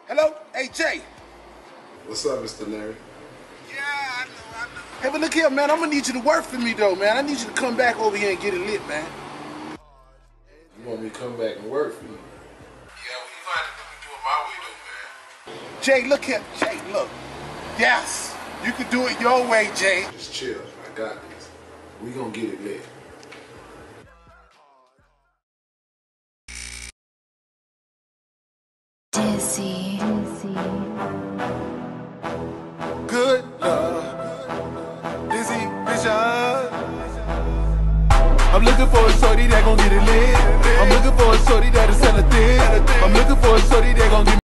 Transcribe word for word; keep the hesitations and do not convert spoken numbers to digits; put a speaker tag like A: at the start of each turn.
A: Hello? Hey, Jay.
B: What's up, Mister Larry?
A: Yeah, I know, I know. Hey, but look here, man. I'm gonna need you to work for me, though, man. I need you to come back over here and get it lit, man.
B: You want me to come back and work for you? Yeah, well, you gonna have to do it my way, though, man.
A: Jay, look here. Jay, look. Yes, you can do it your way, Jay.
B: Just chill. I got this. We gonna get it lit.
C: Dizzy.
A: Good love. Dizzy vision. I'm looking for a shorty that gon' get it lit. I'm looking for a shorty that'll sell a dick. I'm looking for a shorty that gon' give me